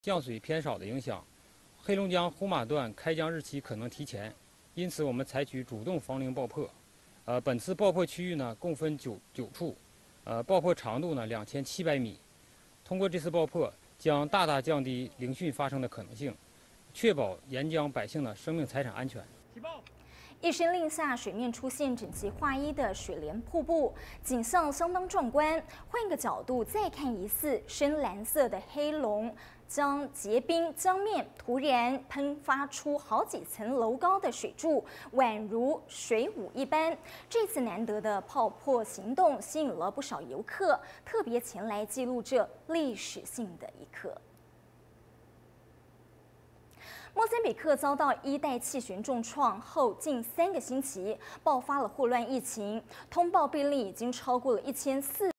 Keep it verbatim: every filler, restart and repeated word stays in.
降水偏少的影响，黑龙江呼马段开江日期可能提前，因此我们采取主动防凌爆破。呃，本次爆破区域呢共分九九处，呃，爆破长度呢两千七百米。通过这次爆破，将大大降低凌汛发生的可能性，确保沿江百姓的生命财产安全。 起爆！ 一声令下，水面出现整齐划一的水帘瀑布，景象相当壮观。换个角度再看一次，深蓝色的黑龙将结冰江面突然喷发出好几层楼高的水柱，宛如水舞一般。这次难得的爆破行动吸引了不少游客，特别前来记录这历史性的一刻。莫桑比克遭到一代气旋重创后，近三个星期爆发了霍乱疫情，通报病例已经超过了一千四。